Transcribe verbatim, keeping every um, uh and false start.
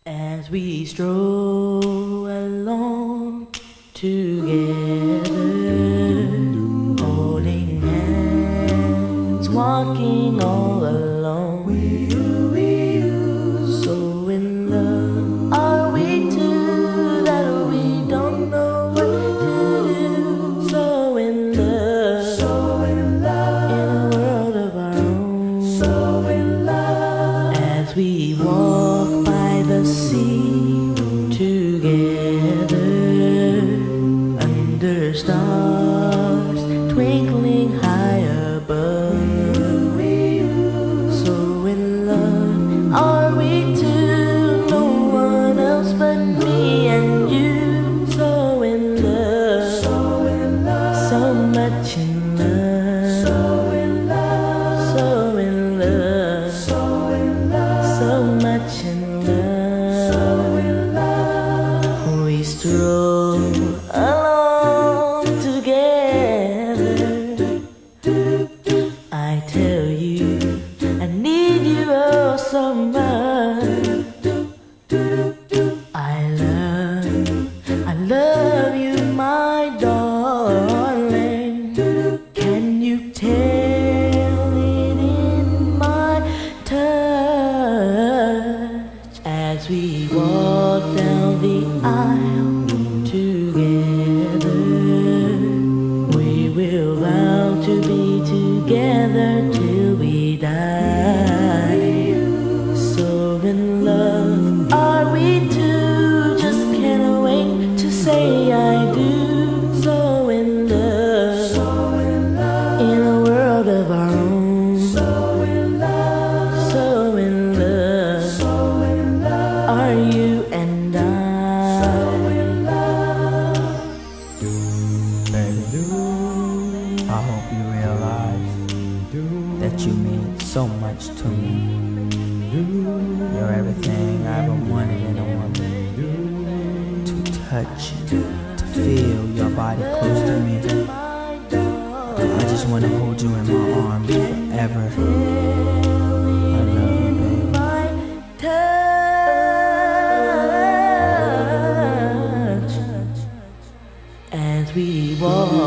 As we stroll along together, holding hands, walking all alone. So in love are we two that we don't know what to do. So in love, so in love, in a world of our own. So in love, as we walk by the sea together, under stars twinkling high above. So in love are we two, no one else but me and you. So in love, so in love, so much in love, so in love, so in love, so in love, so much in love, so in love. We stroll along together. I tell you, I need you oh so much. I love, I love you, my darling. Can you tell it in my touch? As we walk down the aisle together, we will vow to be together till we die. So in love are we two, just can't wait to say I do. So in love, so in love, in a world of our own. So in love, so in love, so in love, are you and I. So in love. Baby, I hope you realize that you mean so much to me. You're everything I ever wanted in a woman. To touch, to feel your body close to me. I just want to hold you in my arms forever. I love you, baby. Touch as we walk